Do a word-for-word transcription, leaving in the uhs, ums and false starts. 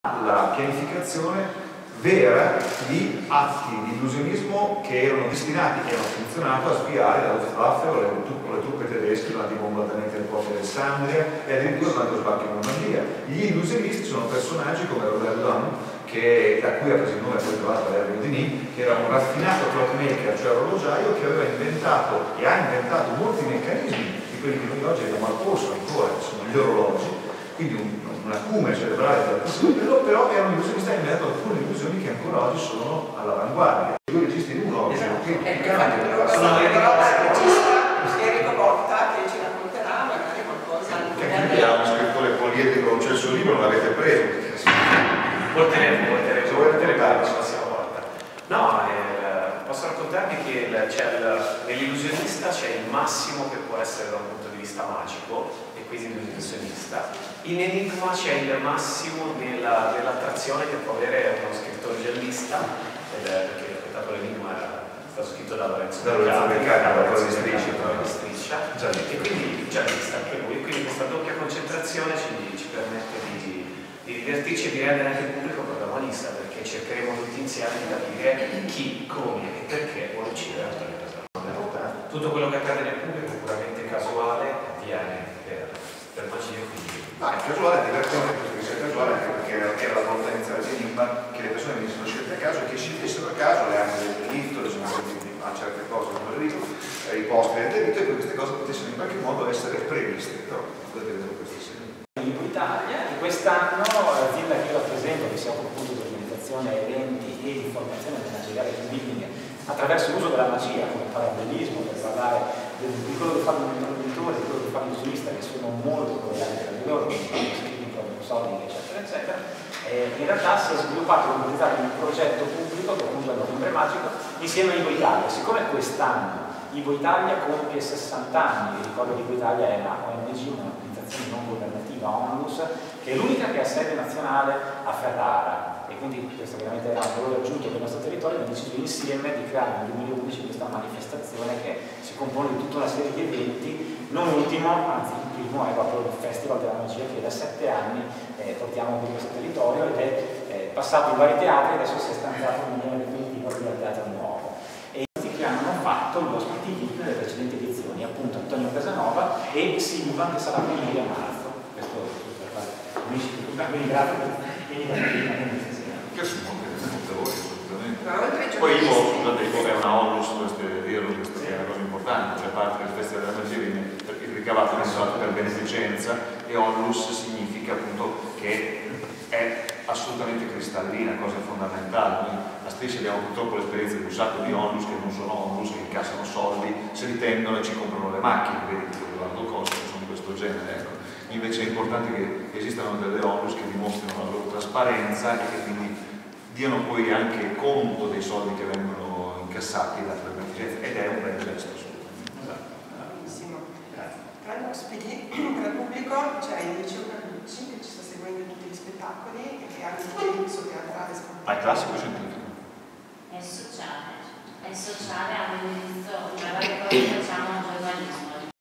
la pianificazione vera di atti di illusionismo che erano destinati, che hanno funzionato a spiare la Luftwaffe o le, le truppe tedesche durante i bombardamenti del porto di Alessandria e addirittura durante lo sbarco in Normandia. Gli illusionisti sono personaggi come Robert Dunn, che, da cui ha preso il nome poi trovato Larry Houdini, che era un raffinato clockmaker, cioè orologiaio, che aveva inventato e ha inventato molti meccanismi di quelli che noi oggi abbiamo al polso ancora, che sono gli orologi, quindi un, un acume cerebrale di altissimo livello, però è un illusionista che ha inventato alcune illusioni che ancora oggi sono all'avanguardia. Due registi in uno oggi, esatto. quindi ecco, cambia. Sono regista Enrico Botta che ci racconterà magari qualcosa. Che quindi ha uno scrittore poliedrico, cioè il suo libro non l'avete preso. Porteremo, porteremo, se volete portare la prossima volta. No, eh, posso raccontarvi che nell'illusionista c'è il massimo che può essere da un punto di vista magico, e quindi l'illusionista. In Enigma c'è il massimo nell'attrazione che può avere uno scrittore giallista, perché il spettacolo Enigma era stato scritto da Lorenzo Beccari, da Lorenzo Beccari, di Striscia, e quindi giallista anche lui, quindi questa doppia concentrazione ci, ci permette di, di divertirci e di rendere anche il pubblico protagonista, perché cercheremo tutti insieme di capire chi, come e perché vuole uccidere Antonio Casanova. Tutto quello che accade nel pubblico è puramente casuale, avviene per, per magia, quindi... Ma il casuale è divertente, perché sia casuale anche perché era la volta iniziale di Enigma che le persone venissero scelte a caso e che scegliessero a caso le armi del delitto, le soluzioni a certe cose come il delitto, i posti del delitto, e che queste cose potessero in qualche modo essere previste. Però potete vedere queste serie. In Italia, e quest'anno l'azienda che io rappresento, che si occupa appunto di organizzazione, eventi e di formazione manageriale di building attraverso l'uso della magia come parallelismo, per parlare di quello che fa l'imprenditore, di quello che fa l'illusionista, che sono molto collegati tra di loro, quindi scritti proprio soldi, eccetera, eccetera. E in realtà si è sviluppato e utilizzato un progetto pubblico che appunto è il Novembre Magico insieme a Ivo Italia. Siccome quest'anno Ivo Italia compie sessanta anni, vi ricordo che Ivo Italia è una O N G, un'organizzazione non governativa, ONLUS, che è l'unica che ha sede nazionale a Ferrara, e quindi questo veramente era un valore aggiunto per il nostro territorio. Abbiamo deciso insieme di creare nel duemilaundici questa manifestazione che si compone di tutta una serie di eventi, non ultimo, anzi il primo è proprio il Festival della Magia, che da sette anni eh, portiamo qui in questo territorio ed è eh, passato in vari teatri, adesso si è stanziato un milione definitivo al Teatro Nuovo. E che hanno fatto gli ospiti V I P delle precedenti edizioni, appunto Antonio Casanova e Silvan, che sarà qui a marzo. Questo per fare amici di tutta, quindi grazie per venire Che sono molte voi, assolutamente. Poi Ivo, scusate, Ivo è una onlus, questo è dirlo, questo è una cosa importante, cioè parte del Festival della Magia viene perché il ricavato viene usato per beneficenza, e onlus significa appunto che è assolutamente cristallina, cosa fondamentale. Noi a Striscia abbiamo purtroppo l'esperienza di un sacco di onlus che non sono onlus, che incassano soldi, se li tengono e ci comprano le macchine, vedi, tipo Edoardo Costa, che sono di questo genere, ecco. Invece è importante che esistano delle onlus che dimostrino la loro trasparenza e che quindi diano poi anche conto dei soldi che vengono incassati da quelle beneficenze, ed è un bel gesto. Benissimo. Tra gli ospiti, tra il pubblico c'è il liceo Carlucci che ci sta seguendo in tutti gli spettacoli e che ha un indirizzo teatrale scontato. Ma è classico o scientifico? È sociale, è sociale, ha un indirizzo, una varia cosa che facciamo giornalismo.